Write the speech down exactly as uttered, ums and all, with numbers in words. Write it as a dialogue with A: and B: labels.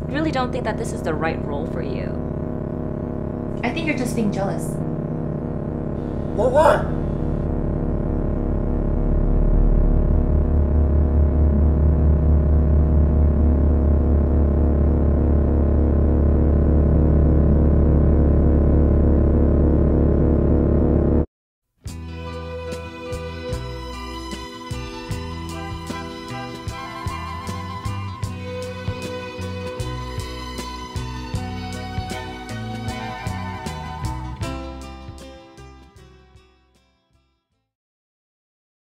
A: really don't think that this is the right role for you.
B: I think you're just being jealous.
C: What? What?